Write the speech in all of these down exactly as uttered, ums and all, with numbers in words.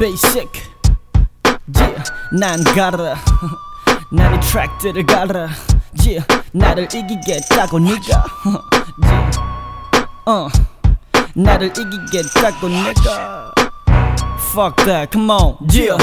Basick. Yeah, 난 갈아. 난 이 트랙들을 갈아. Yeah, 나를 이기겠다고 니가. Yeah, uh, 나를 이기겠다고 니가. Fuck that, come on. Yeah.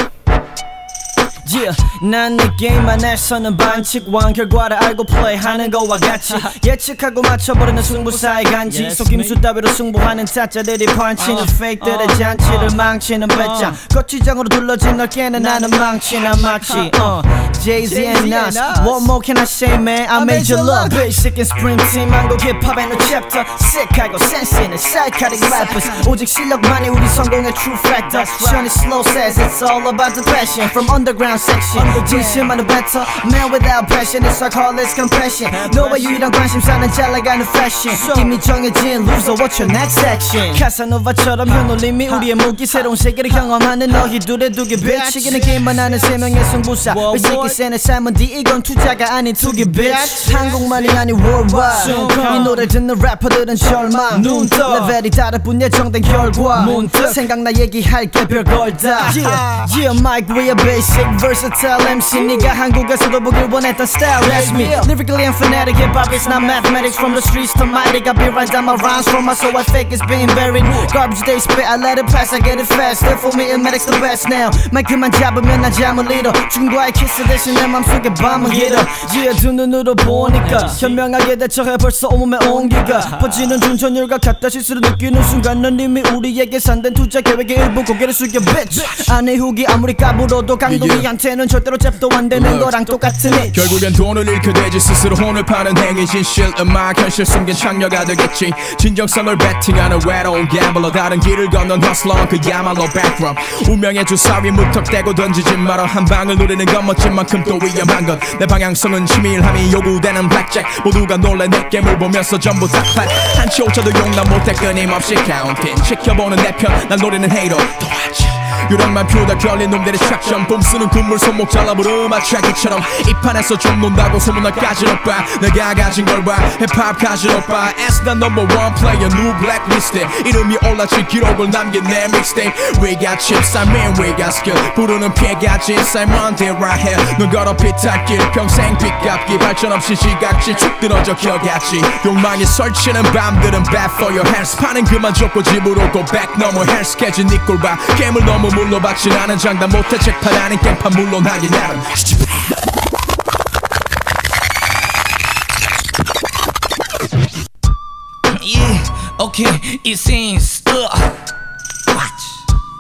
Yeah, 난 내 게임 안에서는 반칙 왕 결과를 알고 플레이하는 거와 같이 예측하고 맞춰버리는 승부사의 간지 속임수 따위로 승부하는 타짜들이 펀치는 페이크들의 잔치를 망치는 배짱 거치장으로 둘러진 널 깨는 나는 망치나 마치 uh, Jay-Z and Nas. What more can I say, man? I made you look. Basick and Supreme team 한국 힙합의 new chapter. sick하고 sense 있는 psychotic rappers. 오직 실력만이 우리 성공의 true factor. Shiny slow says it's all about the passion. From underground section 진심만은 better. Man without passion it's like heartless compassion. 너와 유일한 관심사는 잘나가는 fashion. 이미 정해진 loser what's your next action. 카사노바처럼 혀놀림이 우리의 무기. 새로운 세계를 경험하는 너희 둘의 두개 bitch. 이기는 게임만 하는 세 명의 승부사. 세네 삶은 뒤 이건 투자가 아닌 투기 bitch. 한국만이 아닌 worldwide. 이 노래 듣는 래퍼들은 절망. 레벨이 다를 뿐 예정된 결과. 생각나 얘기할게 별걸 다. Yeah, yeah, mic 위에 basic versatile 엠씨. 네가 한국에서도 보길 원했던 style that's me. Lyrically I'm fanatic, hip hop is not mathematics. From the streets to mighty, I be right down my rhymes from my soul. I fake it's being buried. Garbage they spit, I let it pass, I get it fast. Therefore me it medic's the best now. 마이크만 잡으면 나 잠을 잃어. 중과의 키스 대신 내 맘속에 밤을 길어. 지혜 두 눈으로 보니까 현명하게 대처해 벌써 온몸에 온기가 퍼지는 준전율과 카타시스를 느끼는 순간 넌 이미 우리에게 산된 투자 계획의 일부 고개를 숙여 bitch. 안의 후기 아무리 까불어도 강동이한테는 절대로 잽도 안 되는 거랑 똑같은 일. 결국엔 돈을 잃게 되지 스스로 혼을 파는 행위. 진실 음악 현실 숨긴 창녀가 되겠지. 진정성을 베팅하는 외로운 gambler. 다른 길을 건넌 hustler 그야말로 backroom. 운명의 주사위 무턱대고 던지지 마라. 한 방을 노리는 건 멋진 만큼 또 위험한 건 내 방향성은 치밀함이 요구되는 blackjack. 모두가 놀래 내 게임을 보면서 전부 다 flat. 한치 오차도 용납 못해 끊임없이 counting. 지켜보는 내 편 날 노리는 hater 도와줘. 유령만 피우다 결린 놈들의 트랙션. 봄 쓰는 군물 손목 잘라부르마 트랙이처럼 이 판에서 좀 논다고 소문날까지 오빠. 내가 가진 걸 봐 힙합 가진 오빠. As the number one player new blacklist. 이름이 올라칠 기록을 남긴 내 mixtape. We got chips I mean we got skill. 부르는 피해가 진쌀 Monday right here. 눈 걸어 피탈길 평생 빚갚기. 발전 없이 지각질 축 들어져 겨같이. 욕망이 설치는 밤들은 bad for your hands. 파는 그만 줬고 집으로 go back. 너무 헬스케진 네 꼴 봐. 게임을 너무 물러박지 나는 장담 못해. 책판 아닌 깽판 물론하기 나름. Yeah, okay, it seems uh. Watch.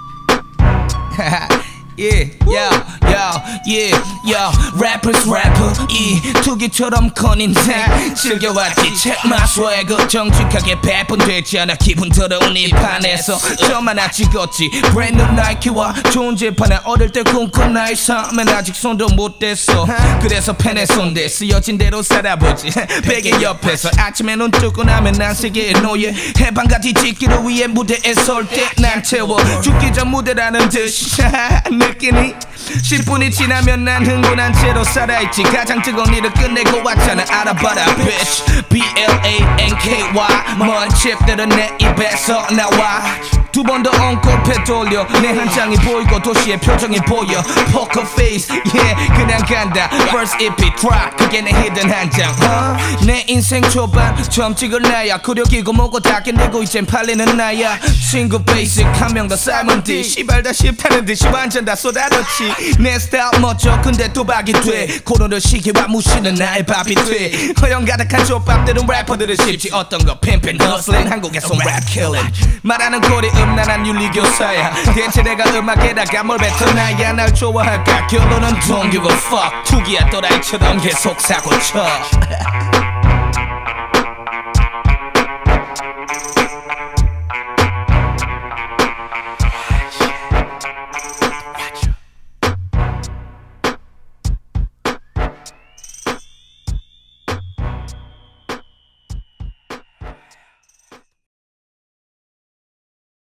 Yeah, yo, yo, yeah, yo. Rappers, rapper, 이 투기처럼 커닌데 즐겨왔지. Check my swagger. 정직하게 배분되지 않아 기분 더러운 이 판에서 점 하나 찍었지. Brand new Nike와 좋은 재판에 어릴 때 꿈꾼 나의 삶은 아직 손도 못 댔어. 그래서 펜에 손대 쓰여진 대로 살아보지. 베개 옆에서 아침에 눈 뜨고 나면 난 세계의 노예. 해방과 뒤집기를 위해 무대에 설 때 난 채워 죽기 전 무대라는 듯이 느끼니 십 분이 지나면 난 흥분한 채로 살아있지. 가장 뜨거운 일을 끝내고 왔잖아. 알아봐라 bitch. B L A N K Y. 먼 칩들은 내 입에서 나와. 두 번 더 엉골패 돌려. 내 한 장이 보이고 도시의 표정이 보여. Poker face yeah 그냥 간다. First E P drop 그게 내 hidden 한 장. uh, 내 인생 초반 처음 찍을 나야. 구력이고 뭐고 다 견디고 이젠 팔리는 나야. 친구 Basick 한 명 더 삶은 뒤 시발 다 쉽다는 듯이 완전 다 쏟아졌지. 내 스타일 멋져 근데 도박이 돼. 코로나 시기와 무시는 나의 밥이 돼. 허영 가득한 족밥들은 래퍼들은 쉽지. 어떤 거 핀핀 허슬링 한국에서 랩 킬링. 말하는 꼴이 음란한 윤리교사야. 대체 내가 음악에다가 뭘 뱉어놔야 날 좋아할까. 결론은 don't give a fuck. 투기야 또라이처럼 계속 사고쳐.